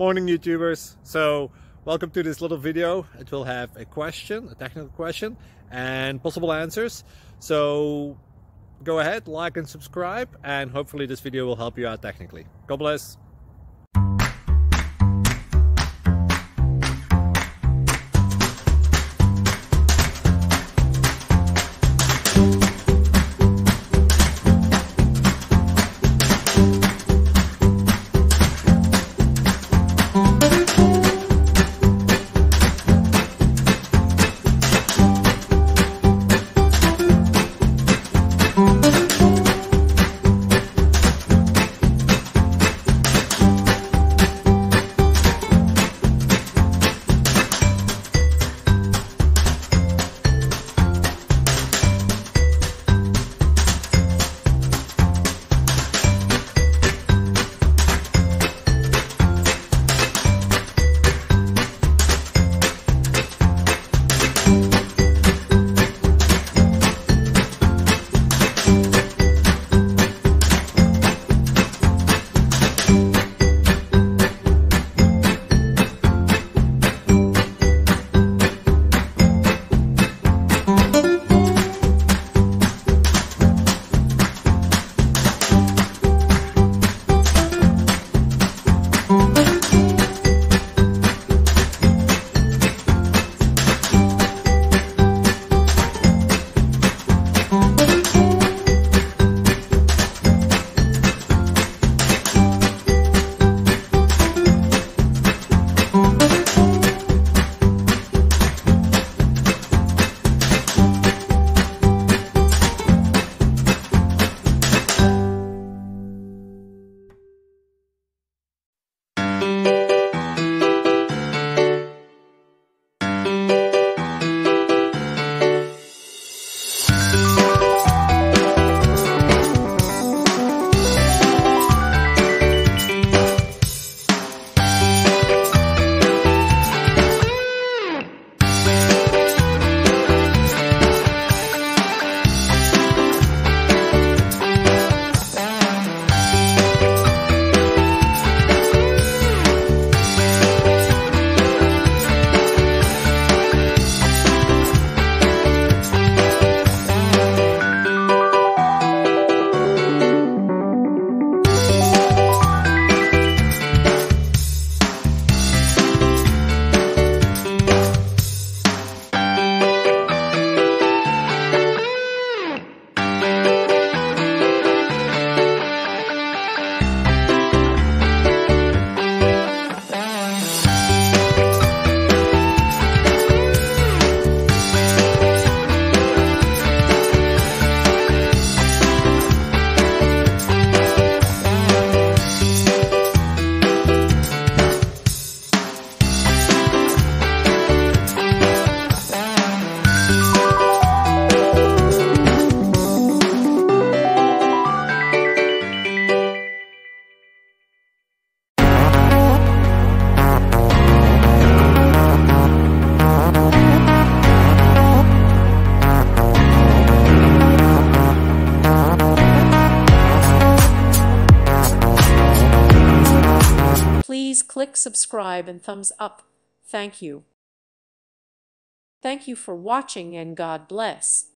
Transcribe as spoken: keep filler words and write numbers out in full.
Morning YouTubers. So welcome to this little video. It will have a question, a technical question, and possible answers. So go ahead, like and subscribe, and hopefully this video will help you out technically. God bless. Please click subscribe and thumbs up. Thank you. Thank you for watching and God bless.